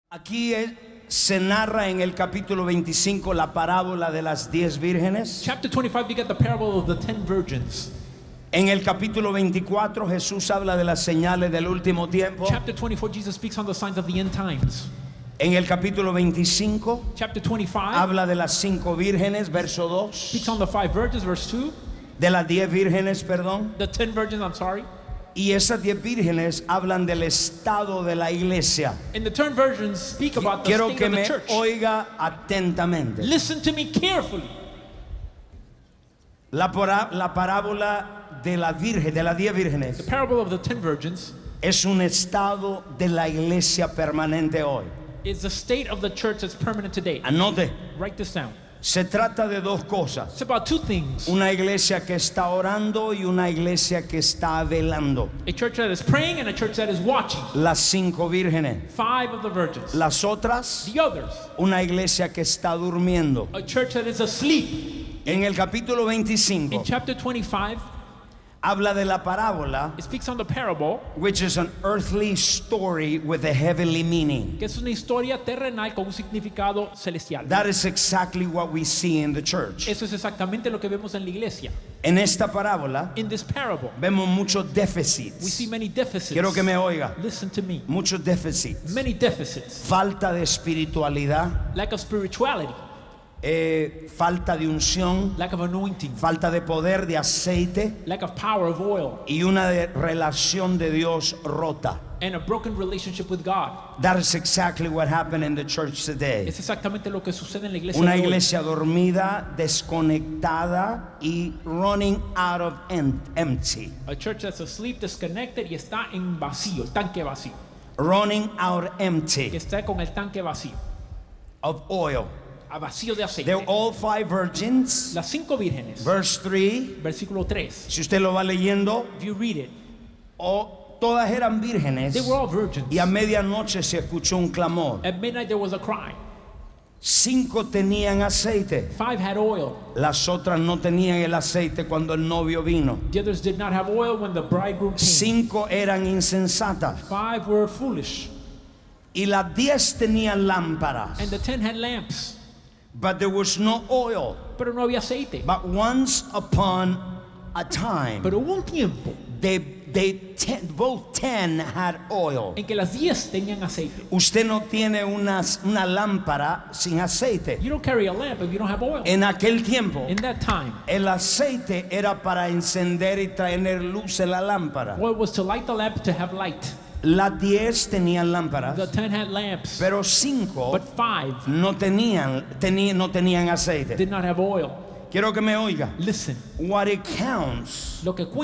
Aquí se narra en el capítulo 25 la parábola de las 10 vírgenes. Chapter 25, we get the parable of the 10 virgins. En el capítulo 24 Jesús habla de las señales del último tiempo. Chapter 24, Jesus speaks on the signs of the end times. En el capítulo 25 Chapter 25 habla de las 5 vírgenes, verso 2. speaks on the 5 virgins, verse 2. De las 10 vírgenes, perdón. The 10 virgins, I'm sorry. Y esas 10 vírgenes hablan del estado de la iglesia. And the 10 virgins speak about the Quiero state que of the me church. oiga atentamente. Listen to me carefully. La parábola de la virgen, de las 10 The vírgenes, parable of the 10 virgins es un estado de la iglesia permanente hoy. is the state of the church that's permanent today. Anote, Write this down. se trata de dos cosas. It's about 2 things. Una iglesia que está orando y una iglesia que está velando. A church that is praying and a church that is watching. Las 5 vírgenes. 5 of the virgins. Las otras, The others, una iglesia que está durmiendo. a church that is asleep. En el capítulo 25 In chapter 25, habla de la parábola, it speaks on the parable, which is an earthly story with a heavenly meaning. que es una historia terrenal con un significado celestial. That is exactly what we see in the church. Eso es exactamente lo que vemos en la iglesia. En esta parábola In this parable, vemos muchos we déficits. see many deficits. Quiero que me oiga. Listen to me. Muchos déficits. Many deficits. Falta de espiritualidad, Lack of spirituality, falta de unción, lack of anointing, falta de poder, de aceite lack of power of oil, y una relación de Dios rota. and a broken relationship with God. That is exactly what happened in the church today. Es exactamente lo que sucede en la iglesia Una de hoy. iglesia dormida, desconectada y running out of empty. A church that's asleep, disconnected y está en vacío, el tanque vacío. Running out Que empty está con el tanque vacío, of oil. a vacío de aceite. They're all 5 virgins. Las 5 vírgenes, Verse 3, versículo 3. si usted lo va leyendo, If you read it, todas eran vírgenes they were all virgins. y a medianoche se escuchó un clamor. At midnight there was a cry. 5 tenían aceite, 5 had oil. las otras no tenían el aceite cuando el novio vino. The others did not have oil when the bridegroom came. 5 eran insensatas 5 were foolish. y las 10 tenían lámparas. And the 10 had lamps, But there was no oil. pero no había aceite. But once upon a time, Pero hubo un tiempo both 10 had oil. en que las 10 tenían aceite. Usted no tiene una lámpara sin aceite. You don't carry a lamp if you don't have oil. En aquel tiempo, In that time, el aceite era para encender y traer luz en la lámpara. oil was to light the lamp, to have light. Las 10 tenían The lámparas, 10 had lamps, pero 5 but 5 no tenían aceite. did not have oil. Quiero que me oiga. Listen, What it counts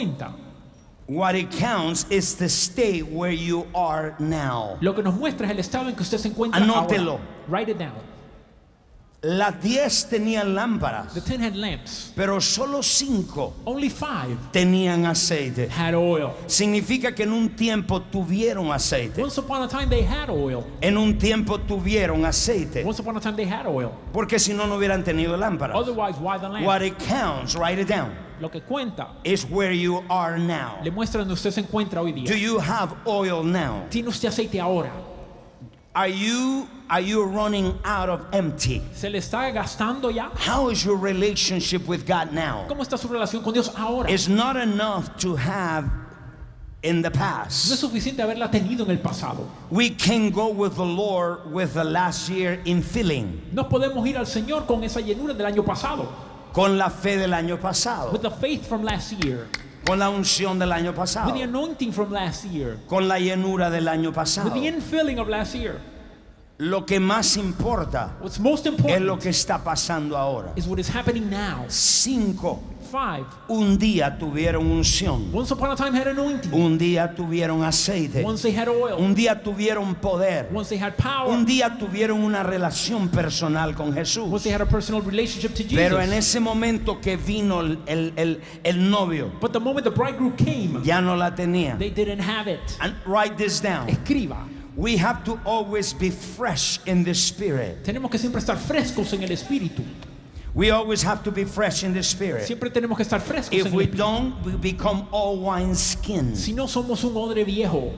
is the state where you are now. lo que nos muestra es el estado en que usted se encuentra Anótelo. ahora. Write it down. Las 10 tenían The lámparas, 10 had lamps. pero solo 5 Only 5 tenían aceite. had oil. Significa que en un tiempo tuvieron aceite. Once upon a time they had oil. En un tiempo tuvieron aceite. Once upon a time they had oil. Porque si no, no hubieran tenido lámparas. Otherwise, why the lamp? What it counts, write it down, Lo que cuenta is where you are now. le muestra donde usted se encuentra hoy día. Do you have oil now? ¿Tiene usted aceite ahora? Are you running out of empty? ¿Se le está gastando ya? How is your relationship with God now? ¿Cómo está su relación con Dios ahora? It's not enough to have in the No es past. suficiente haberla tenido en el pasado. We can go with the Lord with the last year in filling, No podemos ir al Señor con esa llenura del año pasado. con la fe del año pasado, With the faith from last year. con la unción del año With pasado, the anointing from last year. con la llenura del año With pasado. the infilling of last year. Lo que más importa What's most es lo important que está pasando ahora. is what is happening now. 5 5. un día tuvieron unción, Once upon a time had anointing. un día tuvieron aceite, Once they had oil. un día tuvieron poder, Once they had power. un día tuvieron una relación personal con Once Jesús. they had a personal relationship to Pero en Jesus. ese momento que vino el novio, But the moment the bridegroom came, ya no la tenían. they didn't have it. And write this down. Escriba. We have to always be fresh in the spirit. Tenemos que siempre estar frescos en el espíritu. We always have to be fresh in the spirit. Siempre tenemos que estar frescos If en el we espíritu. don't, we become all wine skins. Si no somos un odre viejo.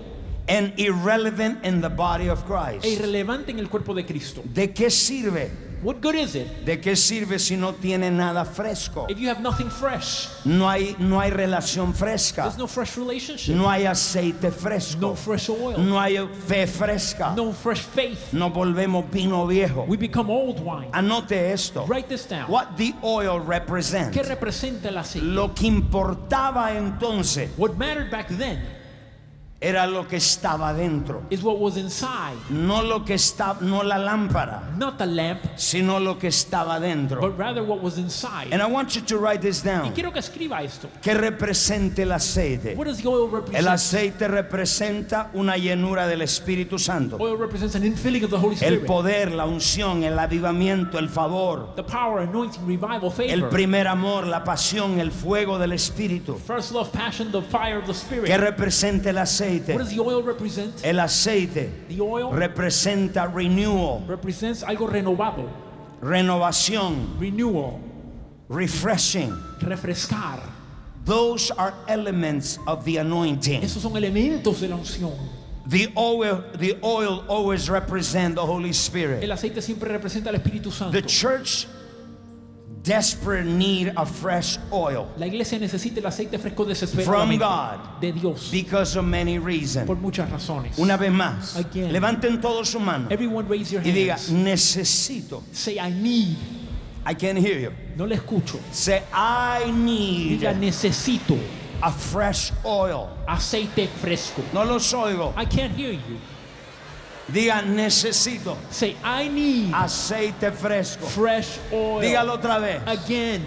and irrelevant in the body of e Christ. irrelevante en el cuerpo de Cristo. ¿De qué sirve? What good is it ¿De qué sirve si no tiene nada fresco? if you have nothing fresh? No hay relación fresca. There's no fresh relationship, No hay aceite fresco. no fresh oil, No hay fe fresca. no fresh faith. Nos volvemos vino viejo. We become old wine. Anote esto. Write this down. What the oil represents. ¿Qué representa el aceite? Lo que importaba entonces What mattered back then era lo que estaba dentro. is what was inside, No lo que está, no la lámpara, not the lamp, sino lo que estaba dentro. but rather what was inside. And I want you to write this Y down. quiero que escriba esto. ¿Qué representa el aceite? What does the oil El represent? aceite representa una llenura del Espíritu Santo. Oil represents an infilling of the Holy El Spirit. poder, la unción, el avivamiento, el favor, The power, anointing, revival, el favor. primer amor, la pasión, el fuego del Espíritu. First love, passion, the fire of the ¿Qué Spirit. representa el aceite? What does the oil represent? El aceite The oil representa renewal, represents algo renovado. renovación, Renewal. refreshing. Refrescar. Those are elements of the anointing. Esos son elementos de la unción. The oil always represents the Holy Spirit. El aceite siempre representa al Espíritu Santo. The church desperate need of fresh oil La iglesia necesita el aceite fresco from desesperadamente God de Dios because of many por reasons. muchas razones. Una vez más, Again. levanten todos su mano Everyone raise your y diga, hands. necesito. Say I need. I can't hear you. No le escucho. Say, I need Diga necesito a fresh oil. aceite fresco. No los oigo. I can't hear you. Diga, necesito Say I need aceite fresco. fresh oil. Dígalo otra vez. Again.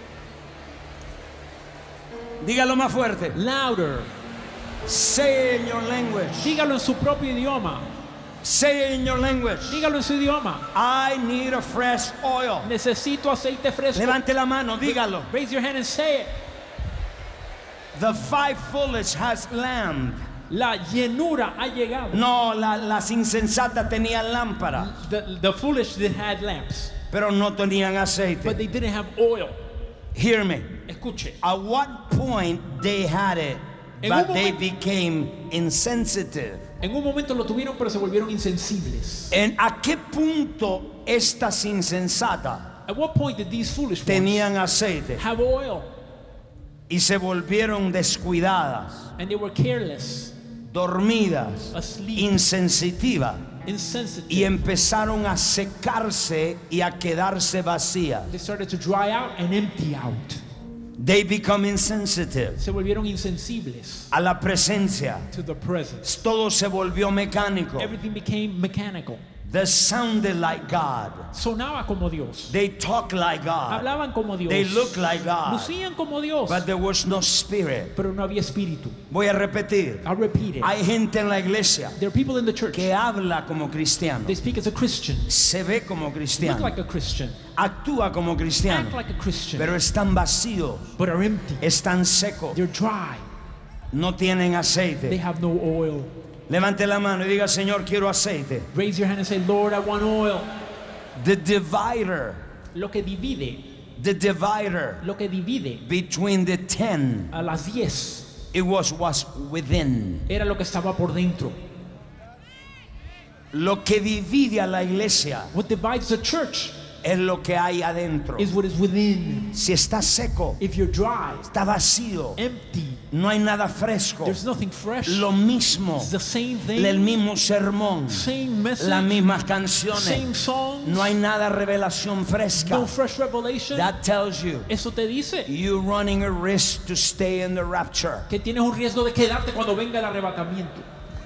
Dígalo más fuerte. Louder. Say it in your language. Dígalo en su propio idioma. Say it in your language. Dígalo en su idioma. I need a fresh oil. Necesito aceite fresco. Levante la mano, dígalo. Raise your hand and say it. The five foolish has lamp. La llenura ha llegado. No, las insensatas tenían lámpara, The foolish that had lamps, pero no tenían but aceite. they didn't have oil. Hear me. Escuche. At what point they had it, En but un they momento- became insensitive. En un momento lo tuvieron, pero se volvieron insensibles. ¿A qué punto estas insensatas At what point did these foolish ones tenían aceite have oil y se volvieron descuidadas, and they were careless, dormidas, asleep, insensitivas y insensitive? empezaron a secarse y a quedarse vacías? They started to dry out and empty out. They become insensitive Se volvieron insensibles a la presencia. to the presence. Todo se volvió mecánico. Everything became mechanical. They sounded like God. Sonaba como Dios. They talked like God. Hablaban como Dios. They looked like God. Lucían como Dios. But there was no spirit. Pero no había espíritu. Voy a repetir. I'll repeat it. Hay gente en la iglesia There are people in the church. que habla como cristiano. They speak as a Christian. Se ve como Look cristiano. like a Christian. Actúa como Act cristiano. like a Christian. Pero están vacíos. But are empty. Están secos. They're dry. No tienen They aceite. have no oil. Levante la mano y diga, Señor, quiero aceite. Raise your hand and say, Lord, I want oil. The divider. Lo que divide, The divider lo que divide between the 10, a las 10 it was within. era lo que estaba por dentro. Lo que divide a la iglesia What divides the church es lo que hay adentro. is what is within. Si está seco, If you're dry, está vacío, empty, no hay nada fresco. there's nothing fresh. Lo mismo, It's the same el thing, mismo sermón, same message, las mismas same canciones. songs, No hay nada revelación fresca. no fresh revelation. That tells you Eso te dice you're running a risk to stay in the rapture. que tienes un riesgo de quedarte cuando venga el arrebatamiento.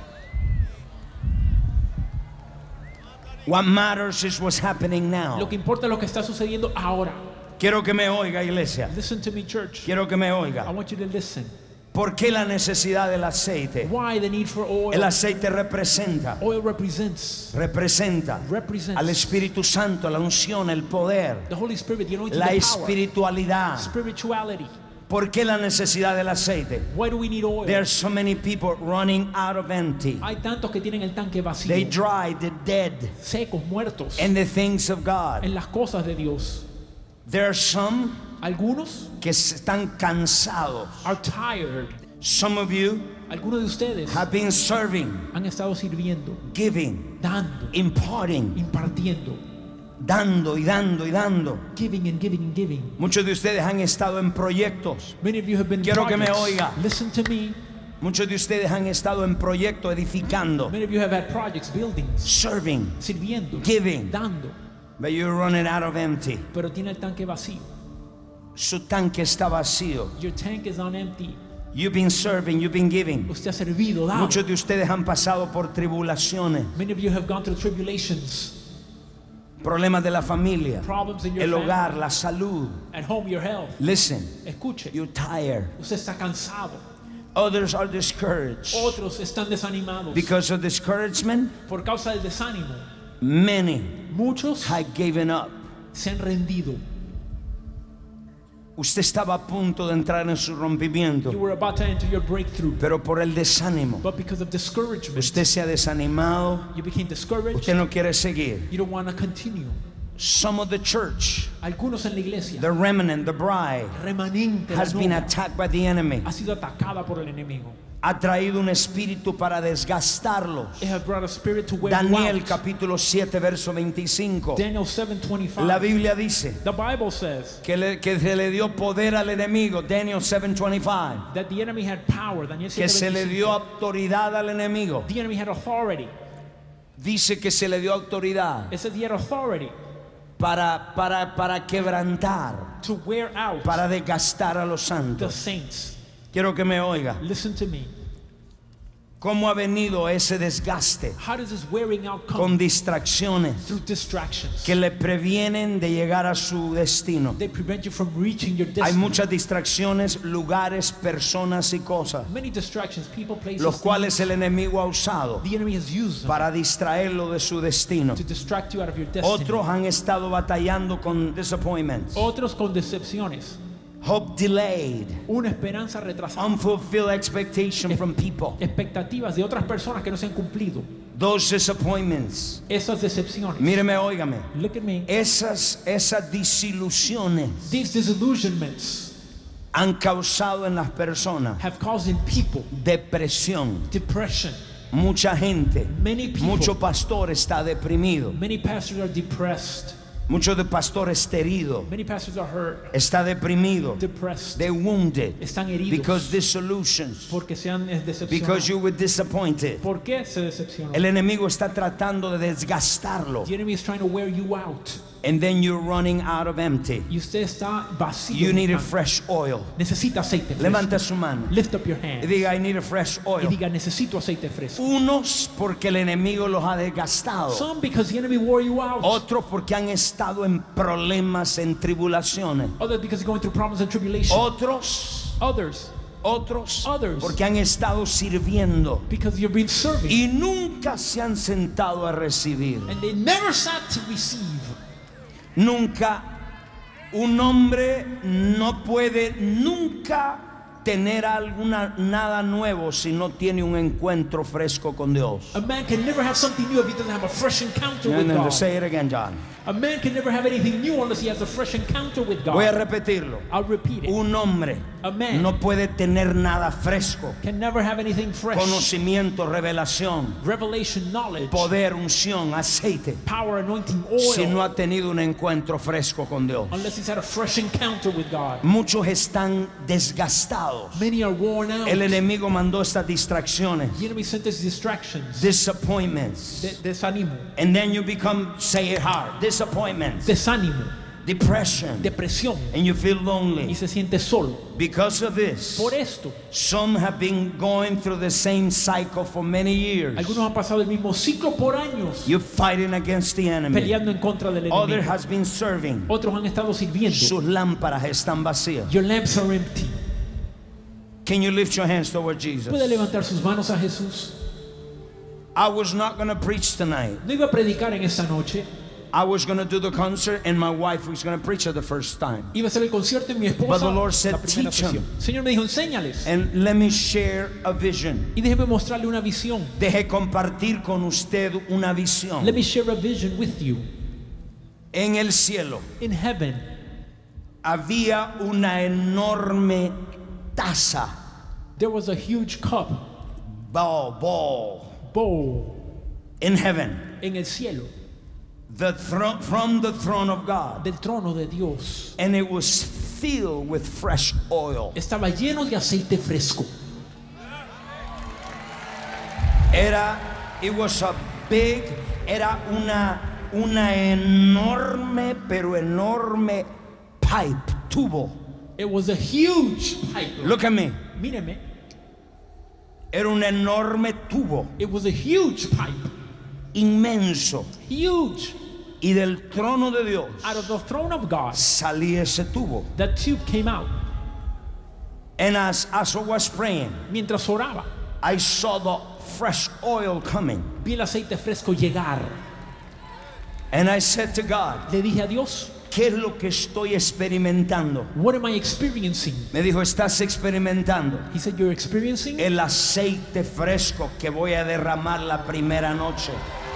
What matters is what's happening now. Lo que importa es lo que está sucediendo ahora. Quiero que me oiga, iglesia. Listen to me, church. Quiero que me I oiga. want you to listen. ¿Por qué la necesidad del aceite? Why the need for oil? El aceite representa Oil represents al Espíritu Santo, la unción, el poder, the Holy Spirit, the anointing, la the power, espiritualidad. spirituality. ¿Por qué la necesidad del aceite? Why do we need oil? There are so many people running out of empty. Hay tantos que tienen el tanque vacío, They dry, they're dead secos, muertos in the things of God. en las cosas de Dios. There are some Algunos que están cansados. are tired. Some of you Algunos de ustedes have been serving, han estado sirviendo, giving, dando, imparting, impartiendo, dando y dando y dando. giving and giving and giving. Muchos de ustedes han estado en proyectos. Many of you have been Quiero que me projects. oiga. Listen to me. Muchos de ustedes han estado en proyectos edificando, Many of you have had projects, buildings, serving, sirviendo, giving, dando, but you're running out of empty. pero tiene el tanque vacío. Su tanque está vacío. Your tank is on empty. You've been serving, you've been giving. Usted ha servido, dado. Muchos de ustedes han pasado por tribulaciones, Many of you have gone through tribulations, problemas de la familia, problems in your el family, hogar, la salud. at home, your health. Listen, Escuche, you're tired. usted está cansado. Others are discouraged. Otros están desanimados. Because of discouragement, Por causa del desánimo, many muchos have given up. se han rendido. Usted estaba a punto de entrar en su rompimiento, You were about to enter your breakthrough, pero por el desánimo, but because of discouragement, usted se ha desanimado, you became discouraged. usted no quiere seguir. You don't want to continue. Some of the church, Algunos en la iglesia, the remnant, the bride, remanente, la has been novia, attacked by the enemy. ha sido atacada por el enemigo. Ha traído un espíritu para desgastarlos. They have brought a spirit to wear Daniel you out. capítulo 7 verso 25. Daniel 7:25. La Biblia dice The Bible says que se le dio poder al enemigo. Daniel 7:25. that the enemy had power. Daniel Que se le 7:25. dio autoridad al enemigo. The enemy had authority. Dice que se le dio autoridad It says he had authority para quebrantar, to wear out para desgastar a los the santos. saints. Quiero que me oiga. Listen to me. ¿Cómo ha venido ese desgaste? How does this wearing out come? Con distracciones Through distractions. que le previenen de llegar a su destino. They prevent you from reaching your Hay destiny. muchas distracciones, lugares, personas y cosas, Many distractions, people, places, los cuales things. el enemigo ha usado The enemy has used them para distraerlo de su destino. to distract you out of your destiny. Otros han estado batallando con disappointments, Otros con decepciones, hope delayed, una esperanza retrasada, unfulfilled expectation from people. expectativas de otras personas que no se han cumplido. Those disappointments, Esas decepciones. míreme, óigame, Look at me. esas desilusiones These disillusionments han causado en las personas have caused in people depresión. depression. Mucha gente, Many people, mucho pastor está deprimido, many pastors are depressed. mucho de pastor está herido, Many pastors are hurt, está deprimido, depressed. they're wounded Están heridos because disillusions, porque se han because decepcionado. you were disappointed. ¿Por qué se decepcionó? El enemigo está tratando de desgastarlo, The enemy is trying to wear you out. and then you're running out of empty. Y usted está vacío. You need a Ah, fresh oil. necesita aceite Levanta fresco. su mano Lift up your y hand. diga, I need a fresh Y oil. diga, necesito aceite fresco. Unos porque el enemigo los ha desgastado, Some because the enemy wore you out. otros porque han estado en problemas, en tribulaciones, Others because you're going through problems and tribulation. otros Others Others. porque han estado sirviendo because you've been serving. y nunca se han sentado a recibir. And they never sat to receive. Nunca. Un hombre no puede nunca tener nada nuevo si no tiene un encuentro fresco con Dios. A man can never have something new if he doesn't have a fresh encounter with No, God. say it again, John. A man can never have anything new unless he has a fresh encounter with God. Voy a repetirlo. I'll repeat it. Un hombre A man no puede tener nada fresco, can never have anything fresh. conocimiento, revelación, Revelation, knowledge, poder, unción, aceite, power, anointing, oil, si no ha tenido un encuentro fresco con Dios. unless he's had a fresh encounter with God. Muchos están desgastados. Many are worn out. El enemigo mandó estas distracciones, The enemy sent us distractions, disappointments, desánimo, and then you become, say it hard, disappointments, desánimo, depression, depresión, and you feel y lonely. se siente solo. Because of this, Por esto, some have been going through the same cycle for many years. algunos han pasado el mismo ciclo por años, You're fighting against the enemy. peleando en contra del Other enemigo. has been serving. Otros han estado sirviendo. Sus lámparas están vacías. Your lamps are empty. Can you lift your hands toward Jesus? ¿Puede levantar sus manos a Jesús? I was not going to preach tonight. No iba a predicar en esta noche. I was going to do the concert and my wife was going to preach it the first time. Iba a hacer el concierto y mi But esposa the Lord said, la primera "Teach 'em." sesión. El Señor me dijo, enséñales. And let me share a vision. Y déjeme mostrarle una visión. Deje compartir con usted una visión. Let me share a vision with you. En el cielo In heaven, había una enorme taza there was a huge cup bowl bowl in heaven, en el cielo, from the throne of God, del trono de Dios. and it was filled with fresh oil. Estaba lleno de aceite fresco. It was a big, era una enorme, pero enorme pipe, tubo. It was a huge pipe. Look at me. Míreme. Era un enorme tubo, It was a huge pipe. inmenso. Huge. Y del trono de Dios Out of the throne of God, salía ese tubo. that tube came out. And as I was praying, Mientras oraba, I saw the fresh oil coming. vi el aceite fresco llegar. And I said to God, Le dije a Dios, ¿qué es lo que estoy experimentando? what am I experiencing? Me dijo, estás experimentando He said, you're experiencing el aceite fresco que voy a derramar la primera noche.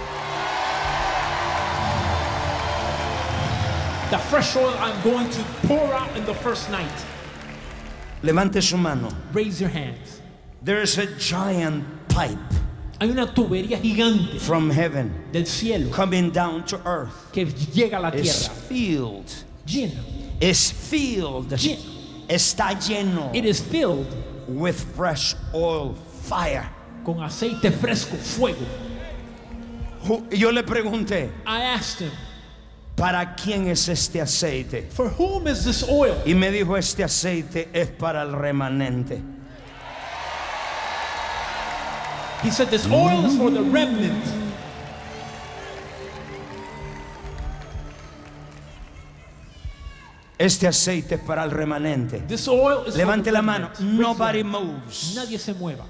the fresh oil I'm going to pour out in the first night. Levante su mano. Raise your hands. There is a giant pipe Hay una tubería gigante from heaven del cielo coming down to earth. que llega a la It's tierra. filled. Llena. It's filled. Lleno. Está lleno It is filled with fresh oil, fire. con aceite fresco, fuego. Yo le pregunté, I asked him, ¿para quién es este aceite? for whom is this oil? Y me dijo, este aceite es para el remanente. He said, this oil is for the remnant. Este aceite es para el remanente. This oil is Levante for the la mano. remnant. Raise Nobody your hand. moves. Nadie se mueva.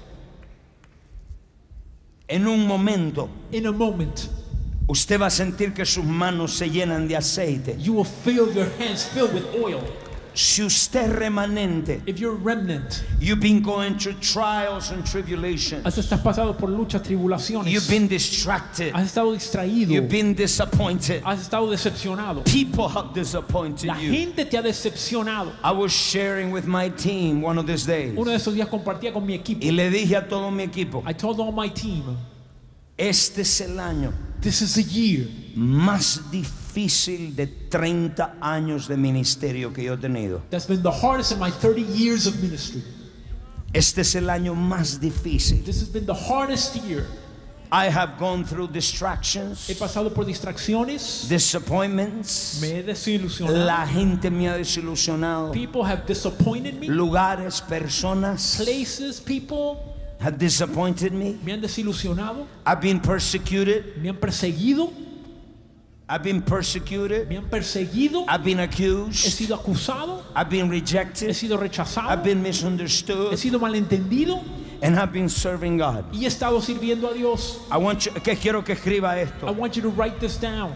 En un momento, In a moment, usted va a sentir que sus manos se llenan de aceite. you will feel your hands filled with oil. Si usted es remanente, If you're a remnant, you've been going through trials and tribulations. has estado pasado por luchas, tribulaciones. You've been distracted. Has estado distraído. You've been disappointed. Has estado decepcionado. People have disappointed La you. gente te ha decepcionado. I was sharing with my team one of these days. Uno de esos días compartía con mi equipo. Y le dije a todo mi equipo, I told all my team, este es el año this is a year más difícil de 30 años de ministerio que yo he tenido. that's been the hardest in my 30 years of ministry. Este es el año más difícil. This has been the hardest year. I have gone through distractions, He pasado por distracciones. disappointments. Me he desilusionado. La gente me ha desilusionado. People have disappointed me. Lugares, personas Places, people have disappointed me. me han desilusionado. I've been persecuted. Me han perseguido. I've been persecuted. Me han perseguido. I've been He accused. sido acusado. I've been He rejected. sido rechazado. I've been He misunderstood. sido malentendido. And I've been serving God. Y he estado sirviendo a Dios. I want you, que quiero que escriba I esto. want you to write this down.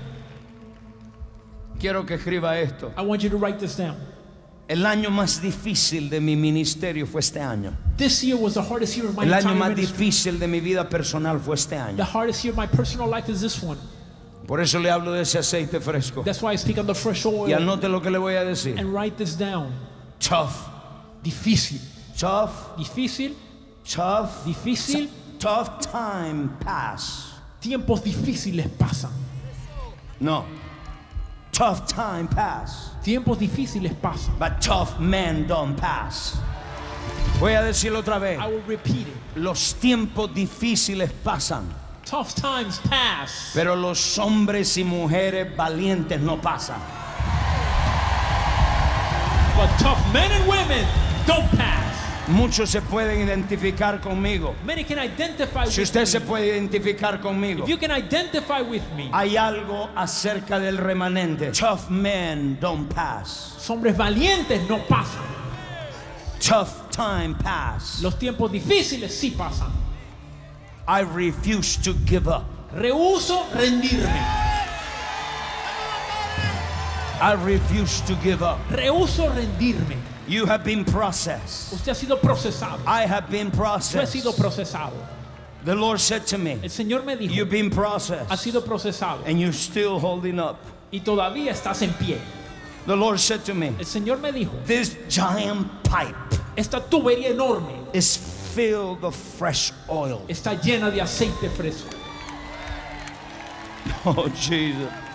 Quiero que escriba esto. I want you to write this down. El año más difícil de mi ministerio fue este año. This year was the hardest year of my El año entire más ministry. difícil de mi vida personal fue este The año. hardest year of my personal life is this one. Por eso le hablo de ese aceite fresco. That's why I speak on the fresh Y oil. anote lo que le voy a decir. And write this down. Tough, Difícil. tough, Difícil. tough, Difícil. tough time pass. Tiempos difíciles pasan. No. Tough time pass. Tiempos difíciles pasan. But tough men don't pass. Voy a decirlo otra vez. I will repeat it. Los tiempos difíciles pasan, Tough times pass. pero los hombres y mujeres valientes no pasan. But tough men and women don't pass. Muchos se pueden identificar conmigo. Many can identify Si with usted se me. puede identificar conmigo, If you can identify with me, hay algo acerca del remanente. Tough men don't pass. los hombres valientes no pasan. Tough time pass. Los tiempos difíciles sí pasan. I refuse to give up. Rehúso rendirme. I refuse to give up. Rehúso rendirme. You have been processed. Usted ha sido procesado. I have been Yo he processed. sido procesado. The Lord said to me, El Señor me dijo, you've been has processed sido procesado and you're still holding up. y todavía estás en pie. The Lord said to me, El Señor me dijo, this giant pipe esta tubería enorme is filled of fresh oil. Está llena de aceite fresco. Oh, Jesus.